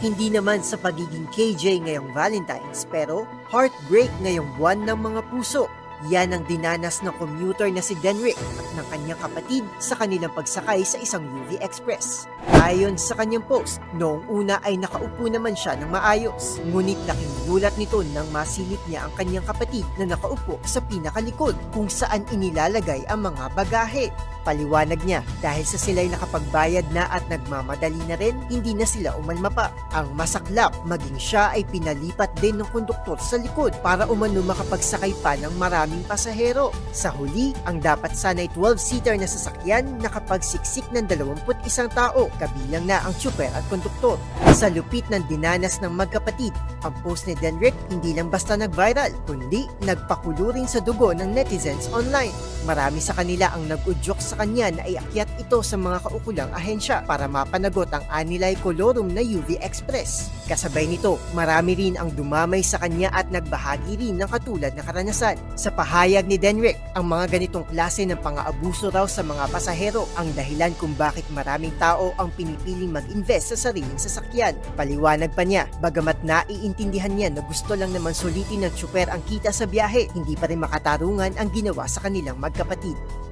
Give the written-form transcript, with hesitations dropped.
Hindi naman sa pagiging KJ ngayong Valentine's, pero heartbreak ngayong buwan ng mga puso. Yan ang dinanas ng commuter na si Denrick at ng kanyang kapatid sa kanilang pagsakay sa isang UV Express. Ayon sa kanyang post, noong una ay nakaupo naman siya ng maayos. Ngunit nakinulat nito nang masilip niya ang kanyang kapatid na nakaupo sa pinakalikod kung saan inilalagay ang mga bagahe. Paliwanag niya, dahil sa sila'y nakapagbayad na at nagmamadali na rin, hindi na sila umalma pa. Ang masaklap, maging siya ay pinalipat din ng konduktor sa likod para umano makapagsakay pa ng maraming pasahero. Sa huli, ang dapat sana'y 12-seater na sasakyan nakapagsiksik ng 21 tao, kabilang na ang tsuper at konduktor. Sa lupit ng dinanas ng magkapatid, ang post ni Denrick hindi lang basta nag-viral, kundi nagpakulo rin sa dugo ng netizens online. Marami sa kanila ang nag-udyok sa kanya na iakyat ito sa mga kaukulang ahensya para mapanagot ang anilay kolorum na UV Express. Kasabay nito, marami rin ang dumamay sa kanya at nagbahagi rin ng katulad na karanasan. Sa pahayag ni Denrick, ang mga ganitong klase ng pang-aabuso raw sa mga pasahero ang dahilan kung bakit maraming tao ang pinipiling mag-invest sa sariling sasakyan. Paliwanag pa niya, bagamat naiintindihan niya na gusto lang naman sulitin ng tsuper ang kita sa biyahe, hindi pa rin makatarungan ang ginawa sa kanilang magkapatid.